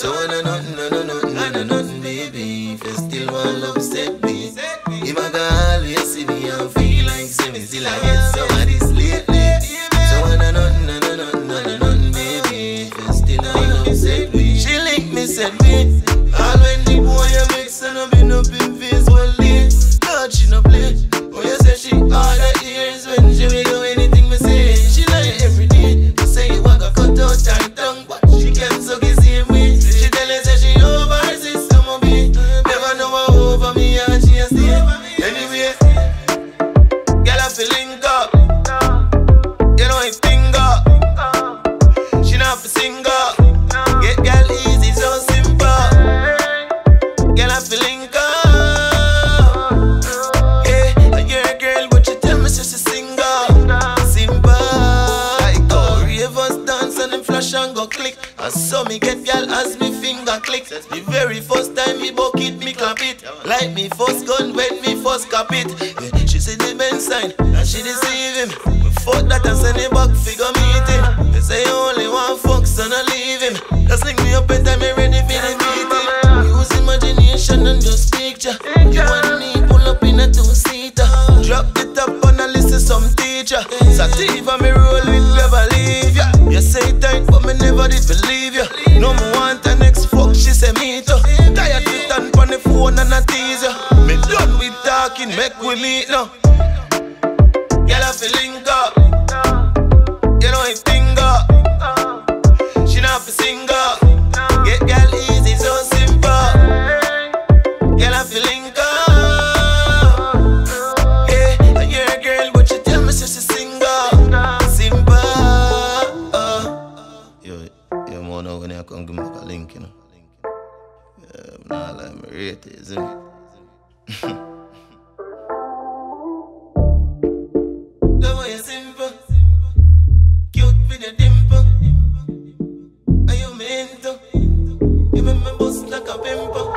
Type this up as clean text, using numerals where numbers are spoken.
So I know nothing, baby. If you still want love, set me. If I can always see me and feel like seven, still I get some of this lately. So I know nothing, baby. If you still want love, set me. She lick me, set me. All when the boy you mix and I've been up in face one day. God, she no play. Oh, you say she all her ears when she will do anything me say. She like every day. You say you want to cut out her tongue, but she can't suck the same way. She tell you say she over her sister, mommy. Never know her over me and she a stay. Anyway, girl I feel link up. You know it thing up. She not for sing up. Get girl easy, so simple. Girl I feel link up. Yeah, you're a girl, but you tell me she's a single. Simple. I go ravers dance and them flash and go click. And so me get girl as me finger click. The very first time me bucket me clap it. Like me first gun when me first cap it. Yeah, she said the Ben sign and she deceive him. We fuck that and send him back figure meet him. They say you only want fuck so I leave him. Just link me up anytime me ready for the meeting. Use imagination and just picture. You and me pull up in a two-seater. Drop the top and I listen some teacher. Sativa me roll with never leave ya. You say it tight but me never did believe ya. No more want the next fuck, she say me too. Tired with and on the phone and I tease ya. Me done with talking, make we meet now. Girl I feel link up. You know it thing up. She not for sing up. Get girl easy, so simple. Girl I feel link up. Yeah, you're a girl but you tell me she's a single. Simple. Yo, man, now when you come give me a link, you know. Yeah, nah, like me rate it, isn't it? The way you simple, cute with your dimple. Are you meant to? You make me bust like a pimple.